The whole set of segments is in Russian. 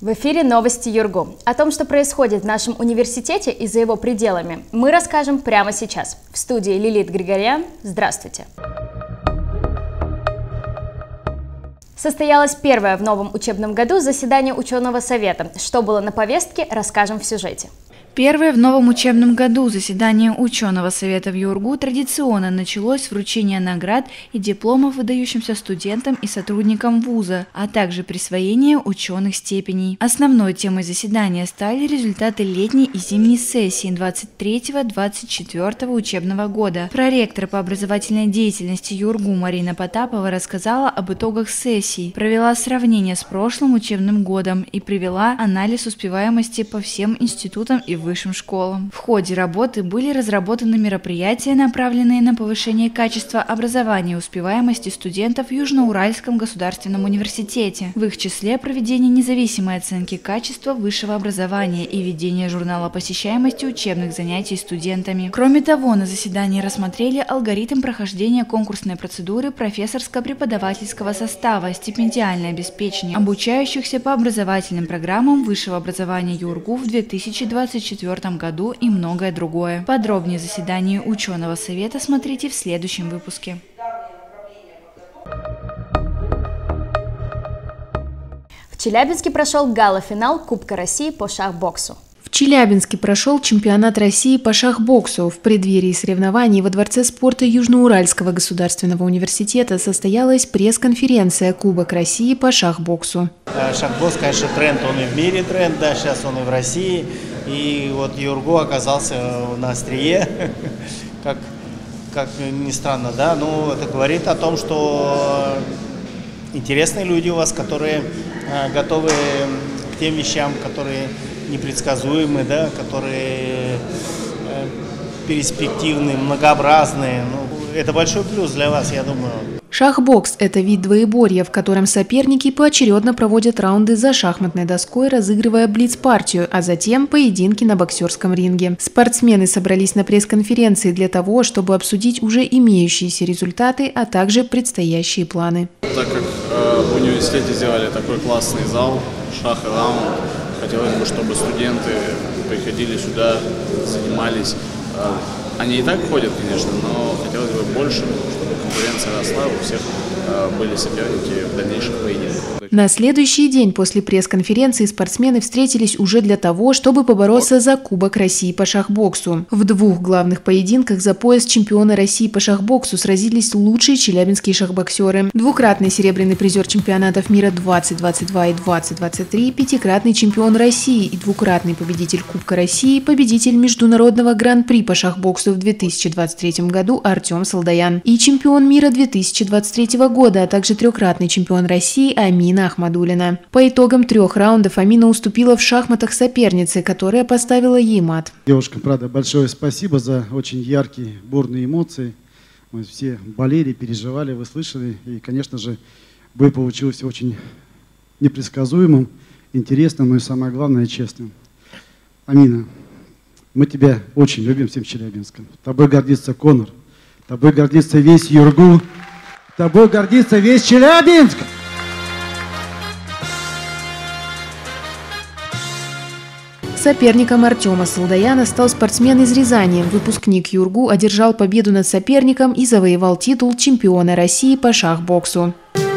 В эфире новости ЮрГУ. О том, что происходит в нашем университете и за его пределами, мы расскажем прямо сейчас. В студии Лилит Григорян. Здравствуйте. Состоялось первое в новом учебном году заседание ученого совета. Что было на повестке, расскажем в сюжете. Первое в новом учебном году заседание ученого совета в ЮрГУ традиционно началось с вручения наград и дипломов выдающимся студентам и сотрудникам вуза, а также присвоения ученых степеней. Основной темой заседания стали результаты летней и зимней сессии 23-24 учебного года. Проректор по образовательной деятельности ЮрГУ Марина Потапова рассказала об итогах сессии, провела сравнение с прошлым учебным годом и привела анализ успеваемости по всем институтам и высшим школам. В ходе работы были разработаны мероприятия, направленные на повышение качества образования и успеваемости студентов в Южноуральском государственном университете. В их числе проведение независимой оценки качества высшего образования и ведение журнала посещаемости учебных занятий студентами. Кроме того, на заседании рассмотрели алгоритм прохождения конкурсной процедуры профессорско-преподавательского состава, стипендиальное обеспечение обучающихся по образовательным программам высшего образования ЮрГУ в 2024 году и многое другое. Подробнее заседание ученого совета смотрите в следующем выпуске. В Челябинске прошел гала-финал Кубка России по шахбоксу. В Челябинске прошел чемпионат России по шахбоксу. В преддверии соревнований во Дворце спорта Южноуральского государственного университета состоялась пресс-конференция «Кубок России по шахбоксу». Шахбокс, конечно, тренд, он и в мире тренд, да, сейчас он и в России. И вот ЮрГУ оказался на острие, как ни странно, да, но это говорит о том, что интересные люди у вас, которые готовы к тем вещам, которые непредсказуемы, да, которые перспективные, многообразные. Ну, это большой плюс для вас, я думаю. Шахбокс – это вид двоеборья, в котором соперники поочередно проводят раунды за шахматной доской, разыгрывая блиц-партию, а затем поединки на боксерском ринге. Спортсмены собрались на пресс-конференции для того, чтобы обсудить уже имеющиеся результаты, а также предстоящие планы. Так как в университете сделали такой классный зал, шах и раунд, хотелось бы, чтобы студенты приходили сюда, занимались. Они и так ходят, конечно, но хотелось бы больше, чтобы конкуренция росла, у всех были соперники в дальнейших поединках. На следующий день после пресс-конференции спортсмены встретились уже для того, чтобы побороться за Кубок России по шахбоксу. В двух главных поединках за пояс чемпиона России по шахбоксу сразились лучшие челябинские шахбоксеры. Двукратный серебряный призер чемпионатов мира 2022 и 2023, пятикратный чемпион России и двукратный победитель Кубка России, победитель международного гран-при по шахбоксу в 2023 году Артем Салдаян и чемпион мира 2023 года, а также трехкратный чемпион России Амина Ахмадуллина. По итогам 3 раундов Амина уступила в шахматах сопернице, которая поставила ей мат. Девушка, правда, большое спасибо за очень яркие, бурные эмоции. Мы все болели, переживали, вы слышали. И, конечно же, бой получился очень непредсказуемым, интересным, но и самое главное, честным. Амина, мы тебя очень любим всем Челябинском. Тобой гордится Конор, тобой гордится весь ЮрГУ, тобой гордится весь Челябинск. Соперником Артема Салдаяна стал спортсмен из Рязани. Выпускник ЮрГУ одержал победу над соперником и завоевал титул чемпиона России по шахбоксу.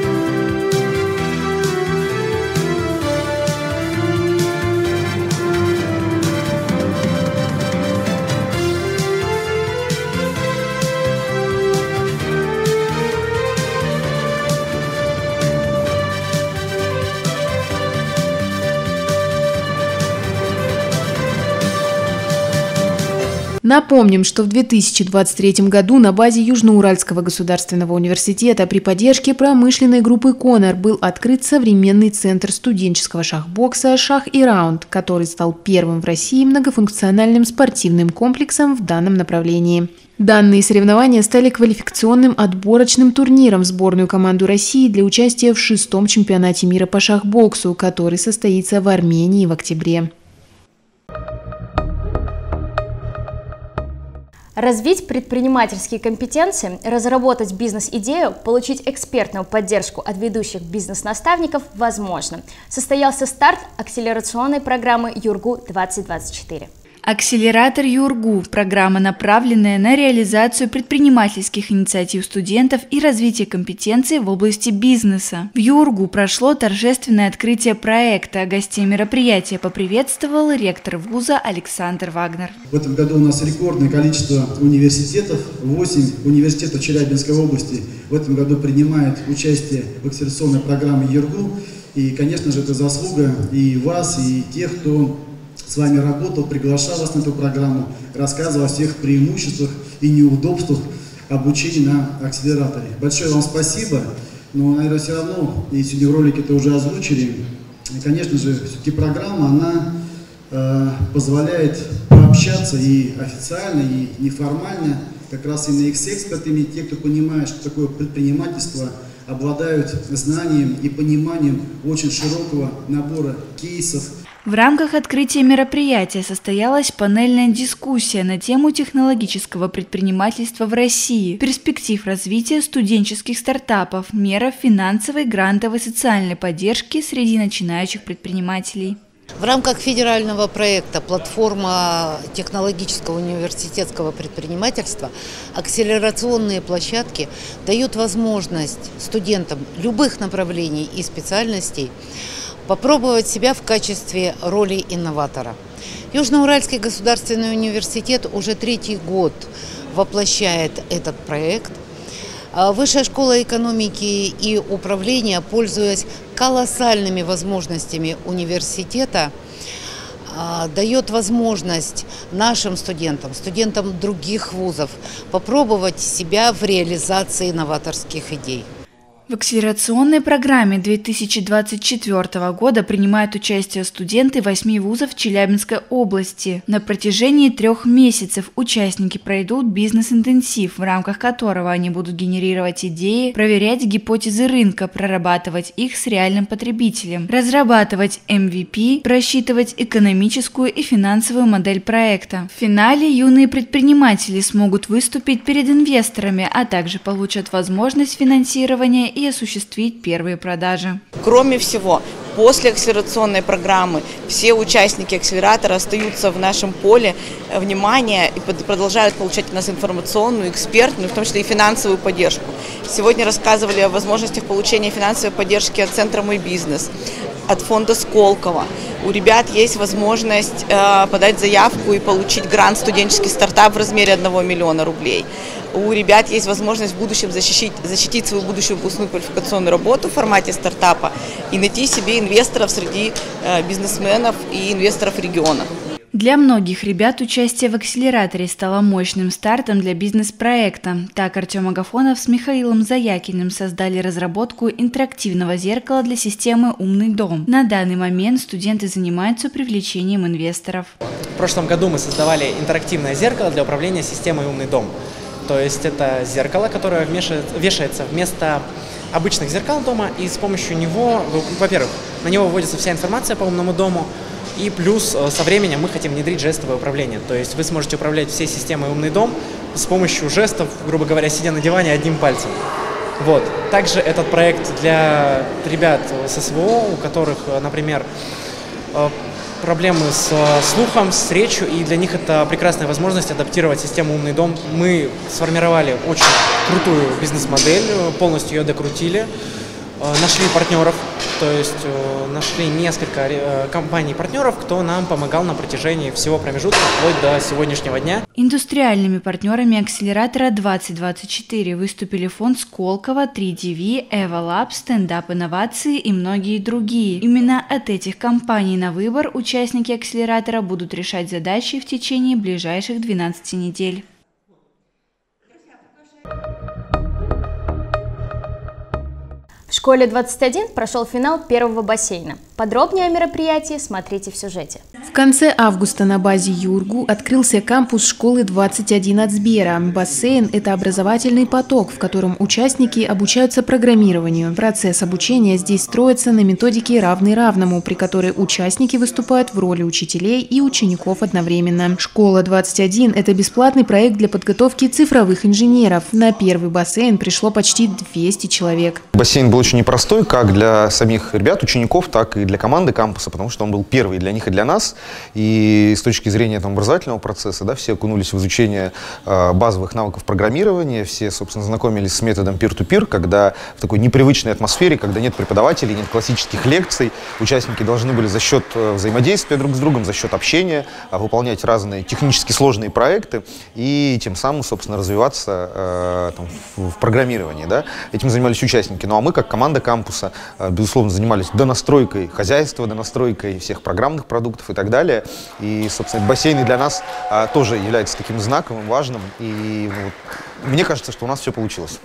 Напомним, что в 2023 году на базе Южноуральского государственного университета при поддержке промышленной группы «Конор» был открыт современный центр студенческого шахбокса «Шах и раунд», который стал первым в России многофункциональным спортивным комплексом в данном направлении. Данные соревнования стали квалификационным отборочным турниром в сборную команду России для участия в 6-м чемпионате мира по шахбоксу, который состоится в Армении в октябре. Развить предпринимательские компетенции, разработать бизнес-идею, получить экспертную поддержку от ведущих бизнес-наставников возможно. Состоялся старт акселерационной программы «Юргу-2024». Акселератор ЮРГУ – программа, направленная на реализацию предпринимательских инициатив студентов и развитие компетенций в области бизнеса. В ЮРГУ прошло торжественное открытие проекта. Гостей мероприятия поприветствовал ректор вуза Александр Вагнер. В этом году у нас рекордное количество университетов. 8 университетов Челябинской области в этом году принимают участие в акселерационной программе ЮРГУ. И, конечно же, это заслуга и вас, и тех, кто с вами работал, приглашал вас на эту программу, рассказывал о всех преимуществах и неудобствах обучения на акселераторе. Большое вам спасибо, но, наверное, все равно, и сегодня в ролике это уже озвучили, и, конечно же, все-таки программа, она позволяет пообщаться и официально, и неформально, как раз именно с экспертами, те, кто понимает, что такое предпринимательство, обладают знанием и пониманием очень широкого набора кейсов. В рамках открытия мероприятия состоялась панельная дискуссия на тему технологического предпринимательства в России, перспектив развития студенческих стартапов, меров финансовой, грантовой, социальной поддержки среди начинающих предпринимателей. В рамках федерального проекта «Платформа технологического университетского предпринимательства» акселерационные площадки дают возможность студентам любых направлений и специальностей попробовать себя в качестве роли инноватора. Южноуральский государственный университет уже 3-й год воплощает этот проект. Высшая школа экономики и управления, пользуясь колоссальными возможностями университета, дает возможность нашим студентам, студентам других вузов попробовать себя в реализации новаторских идей. В акселерационной программе 2024 года принимают участие студенты 8 вузов Челябинской области. На протяжении 3 месяцев участники пройдут бизнес-интенсив, в рамках которого они будут генерировать идеи, проверять гипотезы рынка, прорабатывать их с реальным потребителем, разрабатывать MVP, просчитывать экономическую и финансовую модель проекта. В финале юные предприниматели смогут выступить перед инвесторами, а также получат возможность финансирования и осуществить первые продажи. Кроме всего, после акселерационной программы все участники акселератора остаются в нашем поле внимания и продолжают получать от нас информационную, экспертную, в том числе и финансовую поддержку. Сегодня рассказывали о возможностях получения финансовой поддержки от Центра «Мой бизнес», от фонда Сколково. У ребят есть возможность подать заявку и получить грант «Студенческий стартап» в размере 1 миллиона рублей. У ребят есть возможность в будущем защитить свою будущую выпускную квалификационную работу в формате стартапа и найти себе инвесторов среди бизнесменов и инвесторов региона. Для многих ребят участие в акселераторе стало мощным стартом для бизнес-проекта. Так Артем Агафонов с Михаилом Заякиным создали разработку интерактивного зеркала для системы «Умный дом». На данный момент студенты занимаются привлечением инвесторов. В прошлом году мы создавали интерактивное зеркало для управления системой «Умный дом». То есть это зеркало, которое вешается вместо обычных зеркал дома, и с помощью него, во-первых, на него выводится вся информация по умному дому, и плюс со временем мы хотим внедрить жестовое управление. То есть вы сможете управлять всей системой «Умный дом» с помощью жестов, грубо говоря, сидя на диване одним пальцем. Вот. Также этот проект для ребят с СВО, у которых, например, проблемы с слухом, с речью, и для них это прекрасная возможность адаптировать систему «Умный дом». Мы сформировали очень крутую бизнес-модель, полностью ее докрутили, нашли партнеров, то есть нашли несколько компаний-партнеров, кто нам помогал на протяжении всего промежутка, вплоть до сегодняшнего дня. Индустриальными партнерами акселератора 2024 выступили фонд Сколково, 3DV, EvaLab, Стендап Инновации и многие другие. Именно от этих компаний на выбор участники акселератора будут решать задачи в течение ближайших 12 недель. В школе 21 прошел финал первого бассейна. Подробнее о мероприятии смотрите в сюжете. В конце августа на базе ЮрГУ открылся кампус школы 21 от Сбера. Бассейн – это образовательный поток, в котором участники обучаются программированию. Процесс обучения здесь строится на методике «равный равному», при которой участники выступают в роли учителей и учеников одновременно. Школа 21 – это бесплатный проект для подготовки цифровых инженеров. На первый бассейн пришло почти 200 человек. Бассейн был очень непростой как для самих ребят, учеников, так и для команды кампуса, потому что он был первый для них и для нас. И с точки зрения образовательного процесса, да, все окунулись в изучение базовых навыков программирования, все, собственно, знакомились с методом peer-to-peer, когда в такой непривычной атмосфере, когда нет преподавателей, нет классических лекций, участники должны были за счет взаимодействия друг с другом, за счет общения выполнять разные технически сложные проекты и тем самым, собственно, развиваться в программировании. Да. Этим занимались участники. Ну а мы, как команда кампуса, безусловно, занимались донастройкой хозяйства, донастройкой всех программных продуктов и так далее. И, собственно, бассейны для нас тоже являются таким знаковым, важным. И мне кажется, что у нас все получилось.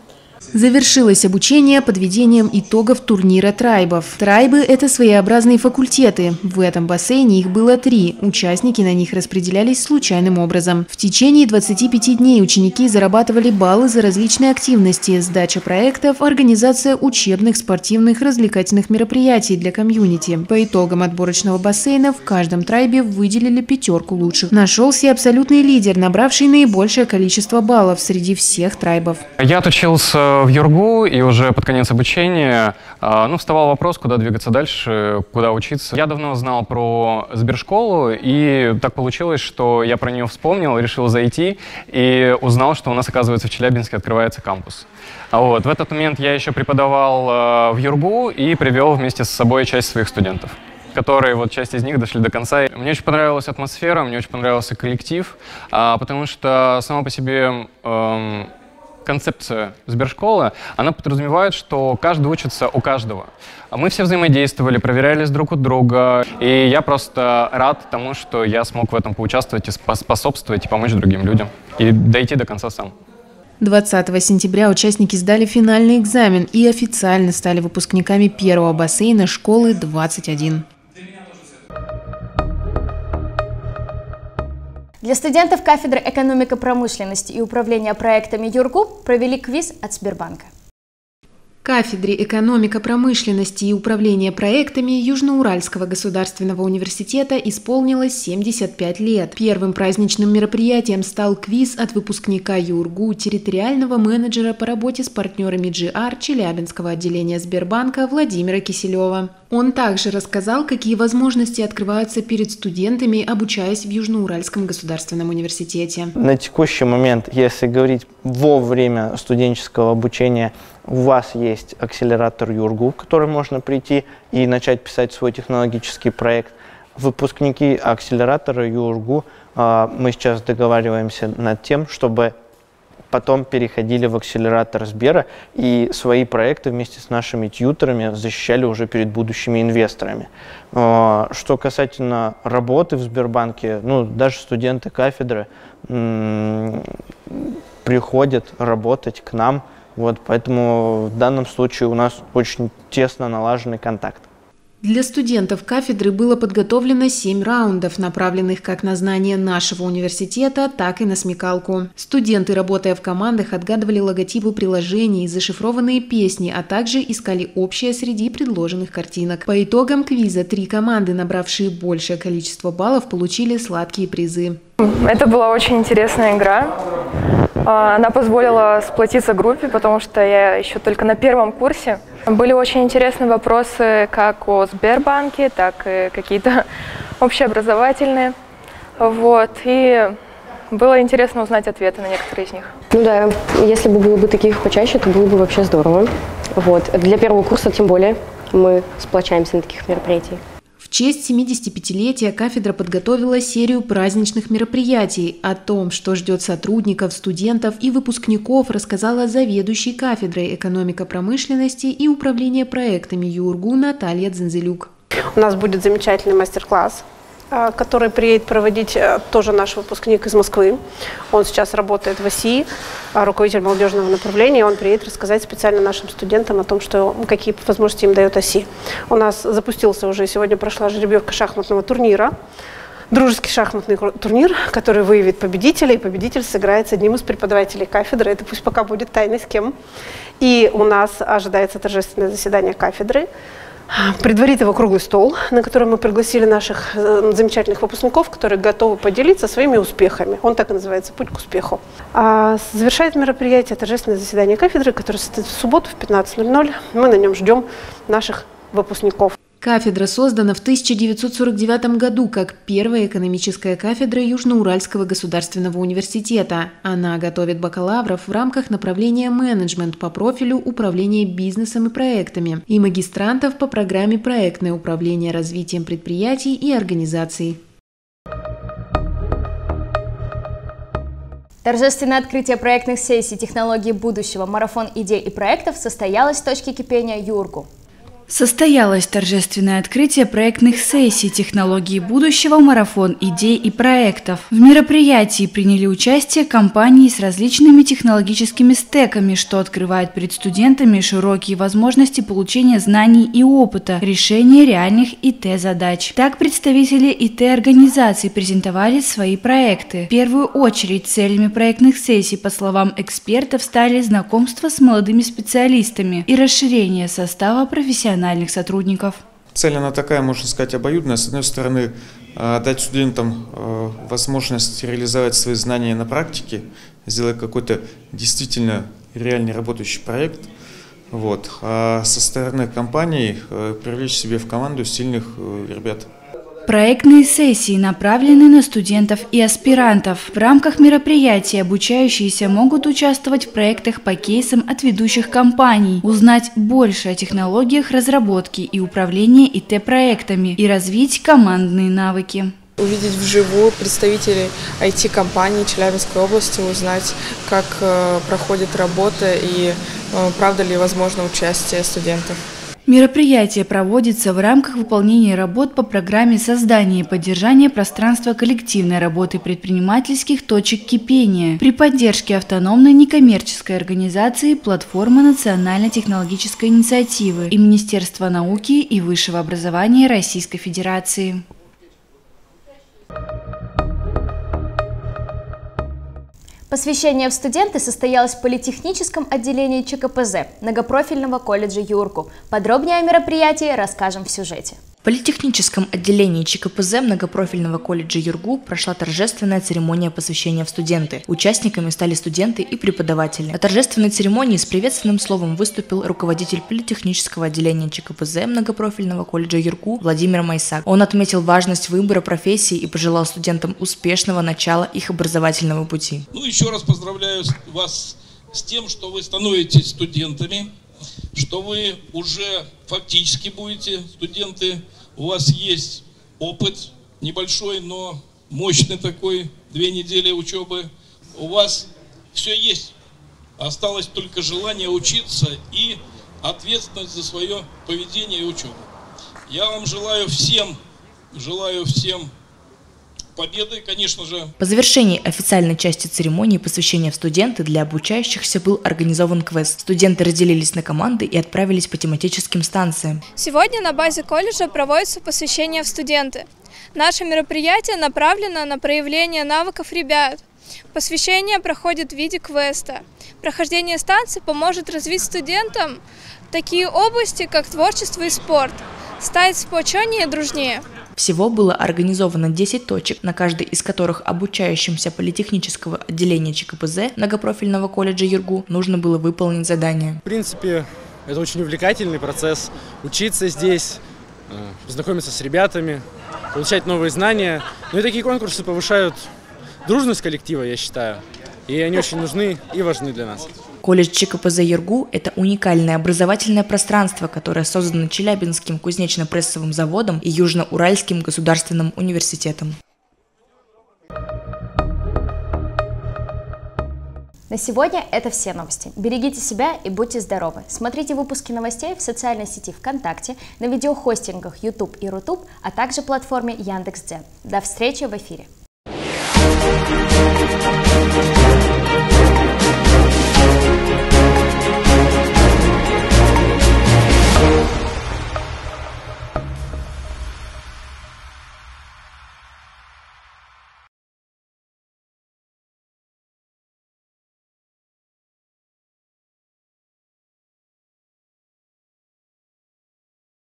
Завершилось обучение подведением итогов турнира трайбов. Трайбы – это своеобразные факультеты. В этом бассейне их было 3. Участники на них распределялись случайным образом. В течение 25 дней ученики зарабатывали баллы за различные активности, сдача проектов, организация учебных, спортивных, развлекательных мероприятий для комьюнити. По итогам отборочного бассейна в каждом трайбе выделили 5 лучших. Нашелся и абсолютный лидер, набравший наибольшее количество баллов среди всех трайбов. Я отучился в ЮрГУ, и уже под конец обучения вставал вопрос, куда двигаться дальше, куда учиться. Я давно знал про Сбершколу, и так получилось, что я про нее вспомнил, решил зайти и узнал, что у нас, оказывается, в Челябинске открывается кампус. В этот момент я еще преподавал в ЮрГУ и привел вместе с собой часть своих студентов, которые, часть из них дошли до конца. Мне очень понравилась атмосфера, мне очень понравился коллектив, потому что сама по себе концепция Сбершколы, она подразумевает, что каждый учится у каждого. Мы все взаимодействовали, проверялись друг у друга, и я просто рад тому, что я смог в этом поучаствовать и способствовать, и помочь другим людям, и дойти до конца сам. 20 сентября участники сдали финальный экзамен и официально стали выпускниками первого бассейна школы 21. Для студентов кафедры экономико-промышленности и управления проектами ЮрГУ провели квиз от Сбербанка. Кафедре экономико-промышленности и управления проектами Южноуральского государственного университета исполнилось 75 лет. Первым праздничным мероприятием стал квиз от выпускника ЮрГУ, территориального менеджера по работе с партнерами GR Челябинского отделения Сбербанка Владимира Киселева. Он также рассказал, какие возможности открываются перед студентами, обучаясь в Южноуральском государственном университете. На текущий момент, если говорить во время студенческого обучения, у вас есть акселератор ЮрГУ, в который можно прийти и начать писать свой технологический проект. Выпускники акселератора ЮрГУ, мы сейчас договариваемся над тем, чтобы потом переходили в акселератор Сбера и свои проекты вместе с нашими тьюторами защищали уже перед будущими инвесторами. Что касательно работы в Сбербанке, даже студенты кафедры приходят работать к нам, поэтому в данном случае у нас очень тесно налаженный контакт. Для студентов кафедры было подготовлено 7 раундов, направленных как на знание нашего университета, так и на смекалку. Студенты, работая в командах, отгадывали логотипы приложений, зашифрованные песни, а также искали общее среди предложенных картинок. По итогам квиза 3 команды, набравшие большее количество баллов, получили сладкие призы. Это была очень интересная игра. Она позволила сплотиться группе, потому что я еще только на первом курсе. Были очень интересные вопросы как о Сбербанке, так и какие-то общеобразовательные. И было интересно узнать ответы на некоторые из них. Да, если бы было бы таких почаще, то было бы вообще здорово. Для первого курса тем более мы сплочаемся на таких мероприятиях. В честь 75-летия кафедра подготовила серию праздничных мероприятий. О том, что ждет сотрудников, студентов и выпускников, рассказала заведующий кафедрой экономико-промышленности и управления проектами ЮрГУ Наталья Дзензелюк. У нас будет замечательный мастер-класс который приедет проводить тоже наш выпускник из Москвы. Он сейчас работает в ОСИ, руководитель молодежного направления. Он приедет рассказать специально нашим студентам о том, какие возможности им дает ОСИ. У нас запустился уже, сегодня прошла жеребьевка шахматного турнира. Дружеский шахматный турнир, который выявит победителя, и победитель сыграет с одним из преподавателей кафедры. Это пусть пока будет тайной с кем. И у нас ожидается торжественное заседание кафедры. Предварит его круглый стол, на который мы пригласили наших замечательных выпускников, которые готовы поделиться своими успехами. Он так и называется «Путь к успеху». Завершает мероприятие торжественное заседание кафедры, которое состоится в субботу в 15:00. Мы на нем ждем наших выпускников. Кафедра создана в 1949 году как первая экономическая кафедра Южноуральского государственного университета. Она готовит бакалавров в рамках направления менеджмент по профилю управления бизнесом и проектами и магистрантов по программе проектное управление развитием предприятий и организаций. Торжественное открытие проектных сессий «Технологии будущего. Марафон идей и проектов» состоялось в точке кипения ЮРГУ. Состоялось торжественное открытие проектных сессий «Технологии будущего. Марафон идей и проектов». В мероприятии приняли участие компании с различными технологическими стеками, что открывает перед студентами широкие возможности получения знаний и опыта, решения реальных ИТ-задач. Так представители ИТ-организаций презентовали свои проекты. В первую очередь целями проектных сессий, по словам экспертов, стали знакомство с молодыми специалистами и расширение состава профессиональных сотрудников. Цель она такая, можно сказать, обоюдная. С одной стороны, дать студентам возможность реализовать свои знания на практике, сделать какой-то действительно реальный работающий проект. А со стороны компании привлечь себе в команду сильных ребят. Проектные сессии направлены на студентов и аспирантов. В рамках мероприятия обучающиеся могут участвовать в проектах по кейсам от ведущих компаний, узнать больше о технологиях разработки и управления ИТ-проектами и развить командные навыки. Увидеть вживую представителей IT-компаний Челябинской области, узнать, как проходит работа и правда ли возможно участие студентов. Мероприятие проводится в рамках выполнения работ по программе создания и поддержания пространства коллективной работы предпринимательских точек кипения при поддержке автономной некоммерческой организации «Платформа национально-технологической инициативы» и Министерства науки и высшего образования Российской Федерации. Посвящение в студенты состоялось в политехническом отделении ЧКПЗ многопрофильного колледжа ЮРГУ. Подробнее о мероприятии расскажем в сюжете. В политехническом отделении ЧКПЗ многопрофильного колледжа ЮРГУ прошла торжественная церемония посвящения в студенты. Участниками стали студенты и преподаватели. На торжественной церемонии с приветственным словом выступил руководитель политехнического отделения ЧКПЗ многопрофильного колледжа ЮРГУ Владимир Майсак. Он отметил важность выбора профессии и пожелал студентам успешного начала их образовательного пути. Еще раз поздравляю вас с тем, что вы становитесь студентами, что вы уже фактически будете студенты, у вас есть опыт небольшой, но мощный такой, 2 недели учебы, у вас все есть, осталось только желание учиться и ответственность за свое поведение и учебу. Я вам желаю всем победы, конечно же. По завершении официальной части церемонии посвящения в студенты для обучающихся был организован квест. Студенты разделились на команды и отправились по тематическим станциям. Сегодня на базе колледжа проводится посвящение в студенты. Наше мероприятие направлено на проявление навыков ребят. Посвящение проходит в виде квеста. Прохождение станции поможет развить студентам такие области, как творчество и спорт, стать сплоченнее и дружнее. Всего было организовано 10 точек, на каждой из которых обучающимся политехнического отделения ЧКПЗ многопрофильного колледжа ЮРГУ нужно было выполнить задание. В принципе, это очень увлекательный процесс. Учиться здесь, познакомиться с ребятами, получать новые знания. Ну и такие конкурсы повышают дружность коллектива, я считаю. И они очень нужны и важны для нас. Колледж ЧКПЗ ЮРГУ – это уникальное образовательное пространство, которое создано Челябинским кузнечно-прессовым заводом и Южноуральским государственным университетом. На сегодня это все новости. Берегите себя и будьте здоровы. Смотрите выпуски новостей в социальной сети ВКонтакте, на видеохостингах YouTube и Рутуб, а также платформе Яндекс.Дзен. До встречи в эфире.